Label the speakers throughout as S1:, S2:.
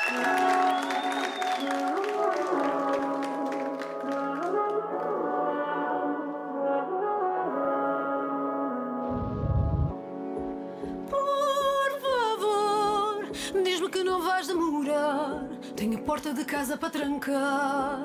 S1: Por favor, diz-me que não vais demorar. Tenho a porta de casa para trancar.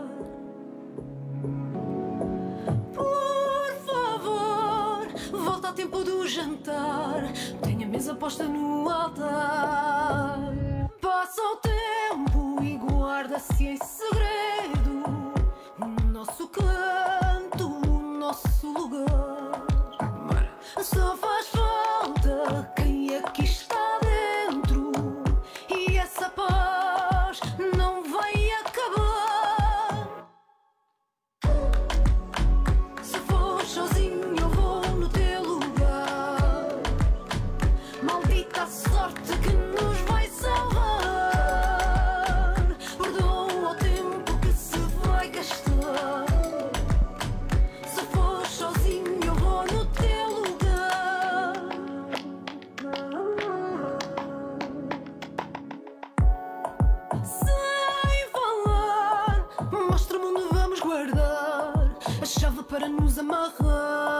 S1: Por favor, volta ao tempo do jantar. Tenho a mesa posta no altar. Passa o tempo e guarda-se em segredo o nosso canto, o nosso lugar. Só faz falta quem aqui está dentro, e essa paz não vai acabar. Se for sozinho eu vou no teu lugar. Maldita sorte que nos vai salvar. Perdoa o tempo que se vai gastar. Se for sozinho eu vou no teu lugar. Sem falar, mostra-me onde vamos guardar a chave para nos amarrar.